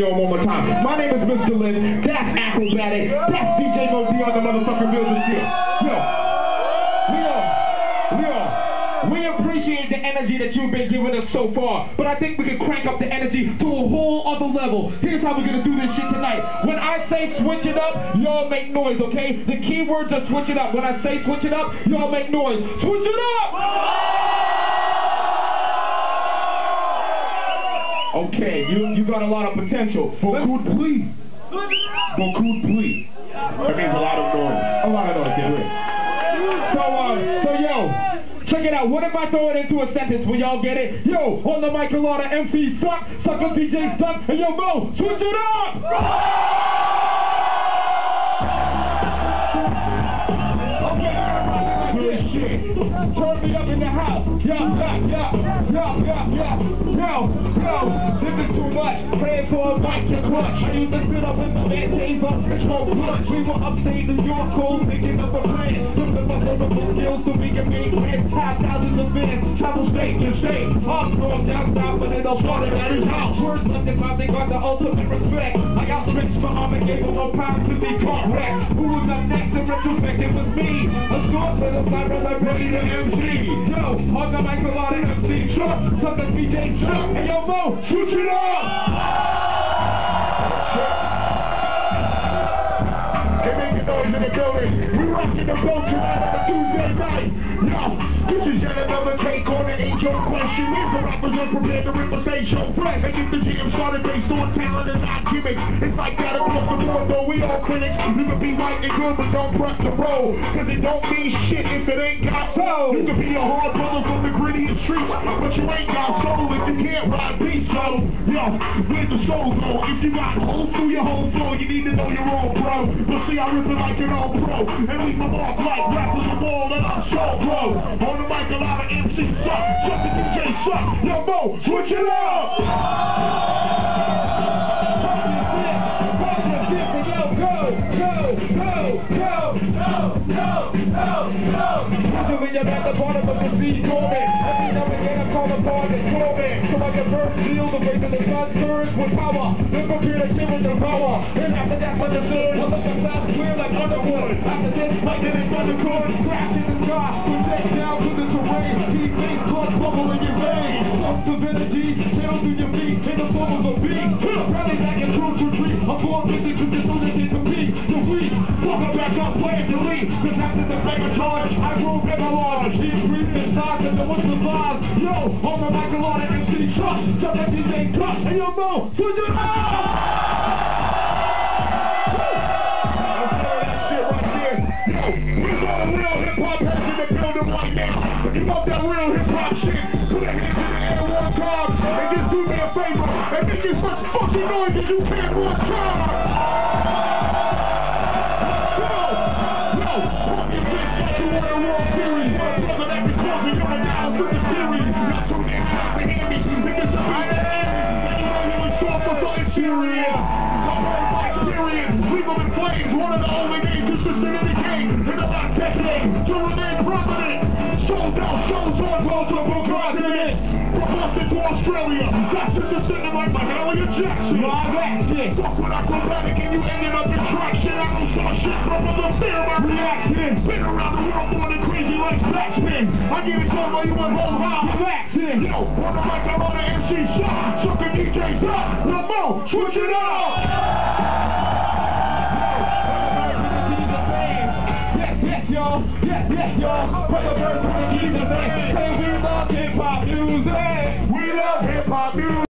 one more time. My name is Mr. Lynn. That's Acrobatic. That's DJ Mo D on the motherfucking building here. We appreciate the energy that you've been giving us so far, but I think we can crank up the energy to a whole other level. Here's how we're gonna do this shit tonight. When I say switch it up, y'all make noise, okay? The key words are switch it up. When I say switch it up, y'all make noise. Switch it up! Okay, you got a lot of potential. Beaucoup de pluie. Beaucoup de pluie. That means a lot of noise. A lot of noise, yeah. So yo, check it out. What if I throw it into a sentence? Will y'all get it? Yo, on the mic, a lot of MCs suck, sucker DJs suck, and yo, Mo, switch it up! Good shit. Turn me up in the house. Yo, this is too much. Praying for a mic to clutch. I used to sit up in the bed, days up, control clutch. We were upstate New York, cold, thinking of a plan. Took the multiple skills so we can make plans. 5,000 of fans, travel state to state. Up north, down south, but it all started at his house. Words left in my, they got the ultimate respect. I got the rich for arm and gave him a pound to be correct. Who was up next? In retrospect, it was me. A short little side brother ready to MC. Yo, on the mic, a lot of MC truck, sucker DJ truck, and yo, Mo, switch it up! Hey, make a noise in the building. We rockin' the boat tonight on a Tuesday night. Yo, this is yet another take on an age-old question. If the rappers are prepared to rip a stage show fresh, and get the jam started based on talent and not gimmicks. It's like that across the board, though we all critics. You can be right and good, but don't press the roll, cause it don't mean shit if it ain't got soul. You can be a hard brother from the grittiest streets, but you ain't got soul if you can't ride beats. So, yo, where's the soul go? If you got holes through your whole flow, you need to know your own bro. But see, I rip it like an old pro, and leave my mark like rappers the wall that I'm so bro. On the mic, a lot of MCs suck, sucker DJ suck. Yo, Mo, switch it up! When you're at the bottom of the sea, dormant. Every now and again I call upon the torment. So I can burn steel the way that the sun surges with power. Then prepare to give it the power. And after that, when the sun will let the clouds clear like underwood. After this, lightning and thunder could crash in the sky. We take down to the terrain. Keep things blood bubble in your veins. Pumps of energy, channel through your feet. In the form of a beat. Rally back and true to retreat. I'm born with it, cause it's so that they compete. The weak, walk back up, play it, delete. Cause after the mega charge, I grew bigger large. He breathed inside and the one survives. Yo, on the mic, a lot of MC truck. Just like DJ Truck. And yo, Mo, switch it up! If you want that real hip-hop shit, put your hands in the air one time, and just do me a favor, and make as much fucking noise as you can one time! Yo, pump your fist like you won a World Series, my brother that be causing you down to the series, not too damn hot to hear me, niggas are high and you know you was soft for something serious. I'm heard by experience, leave them in flames, one of the only names consistent in the game, in the last decade, to remain president. Sold out shows on roads of procrastinate. From Boston to Australia, that's just descending like Mahalia Jackson. Live action. Fuck with Acrobatic and you ended up in traction. I don't saw shit from the fear of my reaction. Been around the world more than crazy like backspin. I give it to while you went whole high. Relaxing. Yo, on the mic, I'm on the MC shot. Sucker DJs up. Lil Mo, switch it up. Yes, y'all. Brother Bird, the keys of that. Say we love hip-hop music. We love hip-hop music.